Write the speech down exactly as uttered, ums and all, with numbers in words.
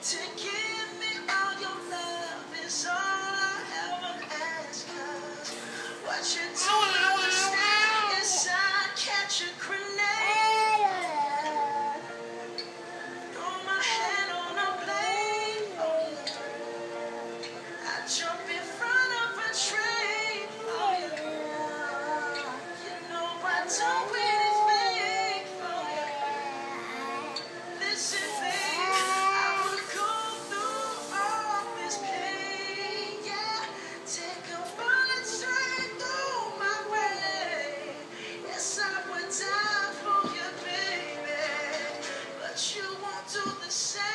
To give me all your love is all I ever ask. 'Cause what you don't understand is I catch a grenade. Throw my head on a blade. Oh, yeah. I jump in front of a train. Oh, yeah. You know I don't really think. Oh, yeah. Listen, babe, I would go through all this pain. Yeah, take a bullet straight through my brain. Yes, I would die for you, baby, but you won't do the same.